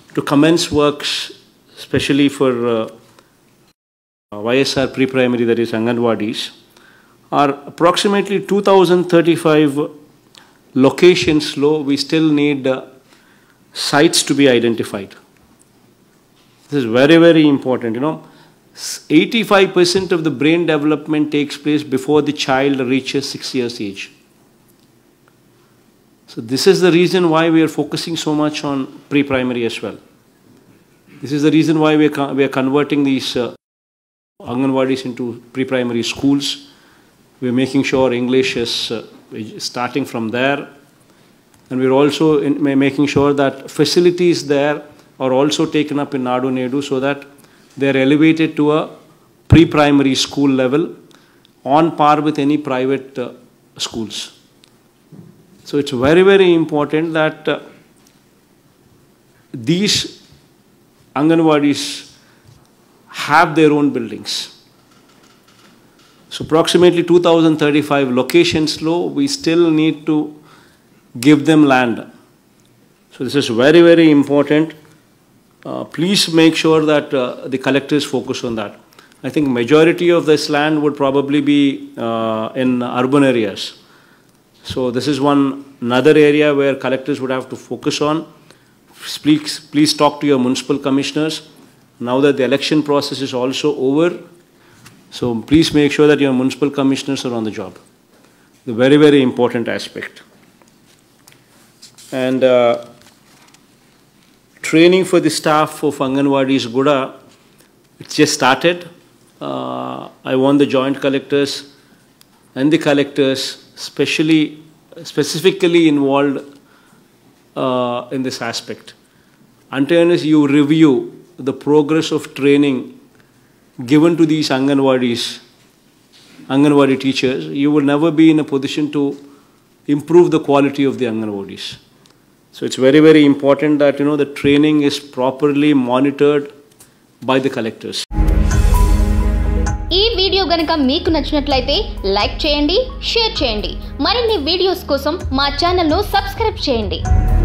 to commence works, especially for YSR pre-primary, that is Anganwadis, are approximately 2,035 locations low. We still need sites to be identified. This is very, very important. 85% of the brain development takes place before the child reaches 6 years age. So this is the reason why we are focusing so much on pre-primary as well. This is the reason why we are converting these Anganwadis into pre-primary schools. We are making sure English is starting from there. And we are also making sure that facilities there are also taken up in Nadu Nedu so that they are elevated to a pre-primary school level on par with any private schools. So it's very, very important that these Anganwadis have their own buildings. So approximately 2,035 locations low, we still need to give them land. So this is very, very important. Please make sure that the collectors focus on that. I think majority of this land would probably be in urban areas. So this is another area where collectors would have to focus on. Please talk to your municipal commissioners. Now that the election process is also over, so please make sure that your municipal commissioners are on the job. The very, very important aspect. And training for the staff of Anganwadis Guda, it's just started. I want the joint collectors and the collectors specifically involved in this aspect. Until you review the progress of training given to these Anganwadi teachers, you will never be in a position to improve the quality of the Anganwadis. So it's very, very important that the training is properly monitored by the collectors. ఈ video గనుక మీకు నచ్చినట్లయితే like చేయండి, share చేయండి. మరిన్ని videos కోసం మా channel ను సబ్స్క్రైబ్ చేయండి.